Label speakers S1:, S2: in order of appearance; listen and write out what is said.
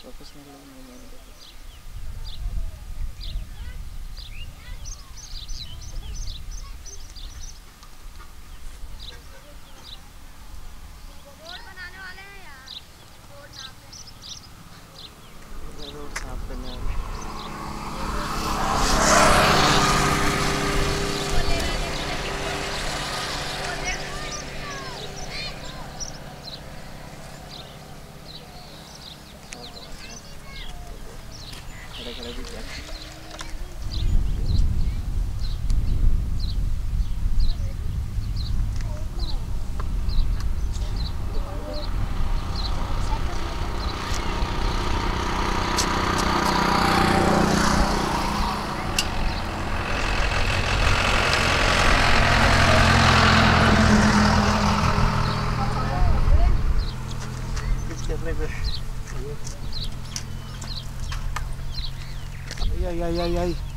S1: Professional लोग नहीं मानते। रोड साफ करने वाले खड़े खड़े भी क्या करने पे।